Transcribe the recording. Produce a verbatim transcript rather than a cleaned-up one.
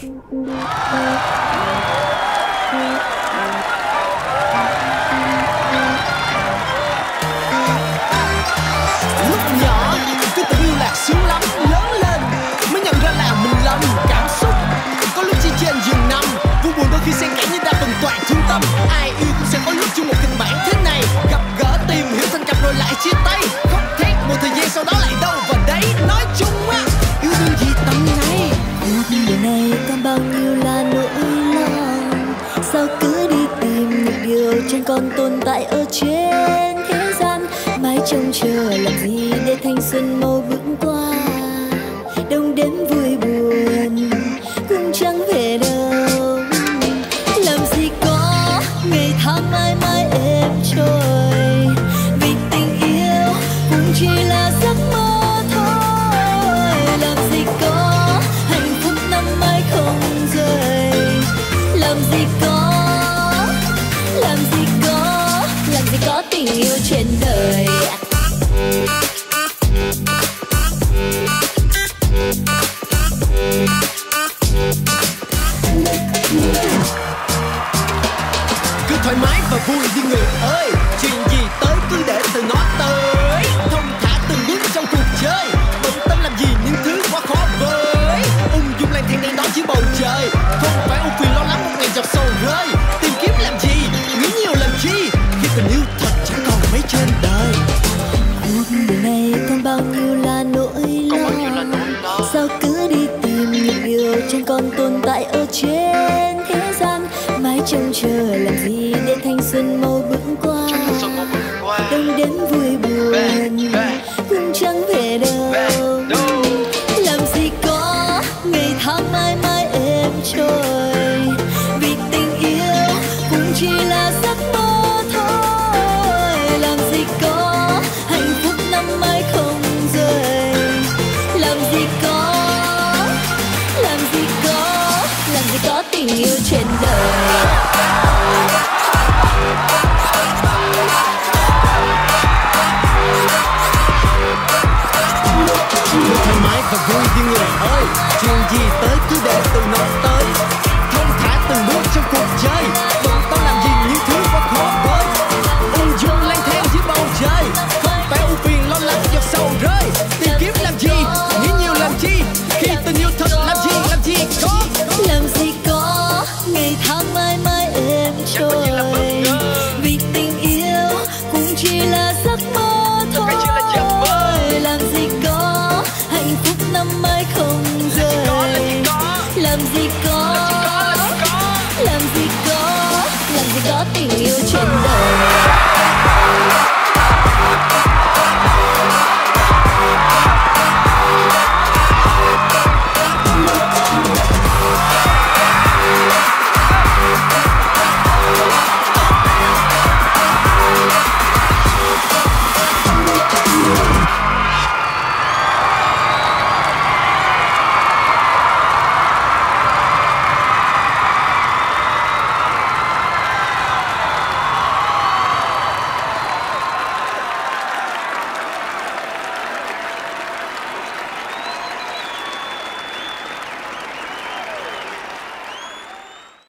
Lúc nhỏ cứ tình yêu lạc sướng lắm, lớn lên mới nhận ra là mình lầm cảm xúc. Có lúc chỉ trên giường nằm, vui buồn đôi khi xen kẽ như đa phần toàn thương tâm. Ai yêu cũng sẽ có lúc chung một kịch bản thế này, gặp gỡ tìm hiểu thành cặp rồi lại chia tay. Khóc thét một thời gian sau đó lại đâu vào đấy. Nói chung á, yêu đương gì tầm này. Cuộc đời này còn bao nhiêu là nỗi lòng, sao cứ đi tìm những điều chẳng còn tồn tại ở trên thế gian. Mãi trông chờ làm gì để thanh xuân mau bước qua, đông đến vui buồn cũng chẳng về đâu. Làm gì có ngày tháng mãi mãi êm trôi, vì tình yêu cũng chỉ là giấc mơ thôi. Làm gì có hạnh phúc năm mãi không rời, làm gì có, làm gì có, làm gì có tình yêu trên đời. Cứ thoải mái và vui đi người ơi, chuyện gì tới cứ để từ nó tới. Thông thả từng bước trong cuộc chơi, bận tâm làm gì những thứ quá khó với. Ung dung lang thang đen đó dưới bầu trời, không phải ưu phiền lo lắng một ngày giọt sầu rơi. Tìm kiếm làm gì, nghĩ nhiều làm chi, khi tình yêu thật chẳng còn mấy trên đời. Cuộc đời này còn bao nhiêu là nỗi lo, sao cứ đi tìm những điều chẳng còn tồn tại ở trên thế gian. Mãi trông chờ làm gì để thanh xuân mau bước qua, đông đến vui buồn cũng chẳng về đâu. Làm gì có ngày tháng mãi mãi êm trôi, vì tình yêu cũng chỉ là giấc mơ thôi. Làm gì có hạnh phúc năm mãi không rời, làm gì có, làm gì có, làm gì có tình yêu trên đời. Thoải mái và vui đi người ơi, chuyện gì tới cứ để từ nó tới. Thông thả từng bước trong cuộc chơi, bận tâm làm gì những thứ quá khó với. Ung dung lang thang dưới bầu trời, không phải ưu phiền lo lắng giọt sầu rơi. Tìm kiếm làm gì, nghĩ nhiều làm chi, khi tình yêu thật làm gì, làm gì có. Làm gì có ngày tháng mãi mãi êm trôi, vì tình yêu cũng chỉ là giấc mơ thôi. Làm gì có hạnh phúc năm mãi không rời, làm gì có